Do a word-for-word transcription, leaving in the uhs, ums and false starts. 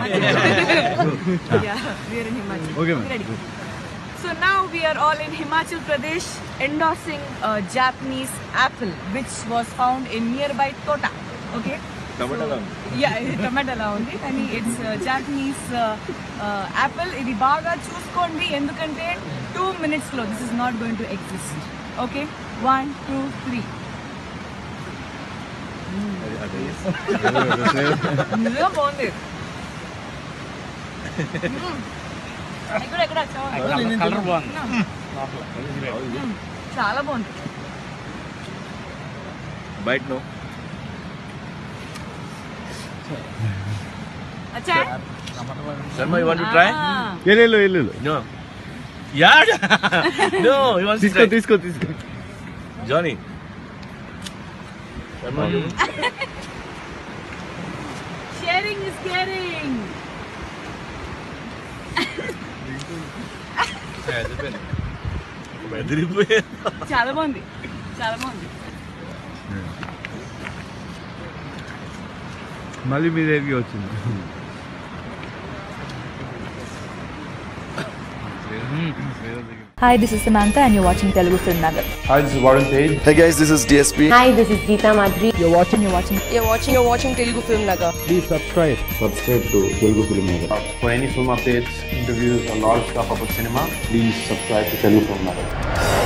Yeah, we are in Himachal. Okay, ma'am. Ready. So now we are all in Himachal Pradesh endorsing a Japanese apple which was found in nearby Tota. Okay. Tomato. So, yeah, tomato la undi. And it's uh, Japanese uh, uh, apple. Idi baga chuskondi endukante two minutes lo this is not going to exist. Okay. One, two, three. నిజంగా బాగుంది. చాలా బాగుంది. Bite no. అచ్చా Sharma, you want to try? వెళ్ళు వెళ్ళు No. Yeah. No, he wants to తీసుకో try. తీసుకో తీసుకో Johnny. Sharma, you. sharing is caring. చాలా బాగుంది. చాలా బాగుంది. మళ్ళీ మీ దగ్గరికి వచ్చింది. Hi, this is Samantha and you're watching Telugu Filmnagar. Hi, this is Warren Page. Hey guys, this is D S P. Hi, this is Geeta Madhuri. You're watching, you're watching. You're watching, you're watching Telugu Filmnagar. Please subscribe. Subscribe to Telugu Filmnagar. For any film updates, interviews, and all stuff about cinema, please subscribe to Telugu Filmnagar.